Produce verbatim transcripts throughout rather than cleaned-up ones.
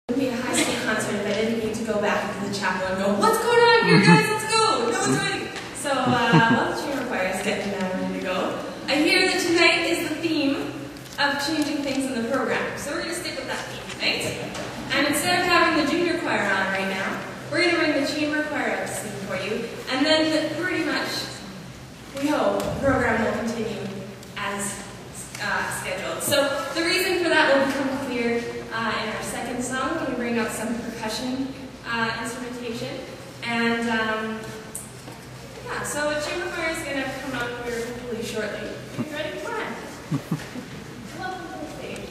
It would be a high school concert if I didn't need to go back into the chapel and go, what's going on here, guys? Let's go! No one's ready! So, uh, while the chamber choir is getting uh, ready to go, I hear that tonight is the theme of changing things in the program. So we're going to stick with that theme tonight. And instead of having the junior choir on right now, we're going to bring the chamber choir out to sing for you. And then, pretty much, we hope, the program will continue as uh, scheduled. So the reason for that will become clear uh, in our second song when we bring out some percussion uh, instrumentation. And um, yeah, so the chamber choir is going to come out here hopefully shortly. You ready? Come on. Welcome to the stage.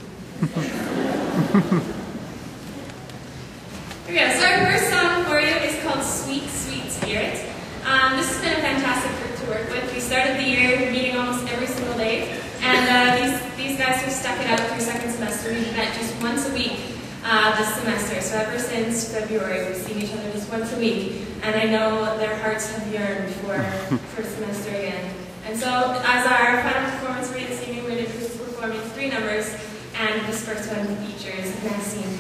Okay, so our first song for you is called Sweet, Sweet Spirit. Um, this has been a fantastic group to work with. We started the year meeting almost every single day, and uh, these, these guys have stuck it out through second semester. We've met just once a week uh, this semester, so ever since February we've seen each other just once a week, and I know their hearts have yearned for first semester again. And so as our final performance for you this evening, we're going to be performing three numbers, and this first one features Maxine